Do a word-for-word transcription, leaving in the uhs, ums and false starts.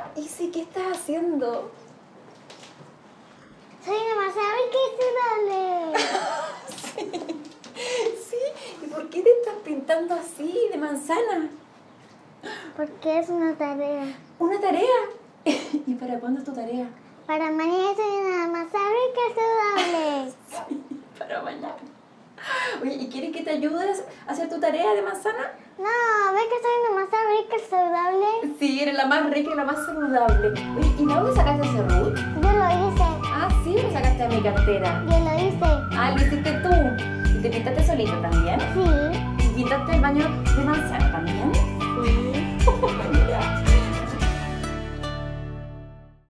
Isi, ¿qué estás haciendo? Soy una manzana saludable. Sí. Sí. ¿Y por qué te estás pintando así de manzana? Porque es una tarea. ¿Una tarea? ¿Y para cuándo es tu tarea? Para mañana soy una manzana saludable. Sí, para mañana. Oye, ¿y quieres que te ayudes a hacer tu tarea de manzana? No, ¿ves que soy una manzana rica y saludable? Sí, eres la más rica y la más saludable. Oye, ¿y de dónde sacaste ese root? Yo lo hice. Ah, sí, lo sacaste de mi cartera. Yo lo hice. Ah, lo hiciste tú. ¿Y te pintaste solito también? Sí. ¿Y pintaste el baño de manzana también? Sí. Mira.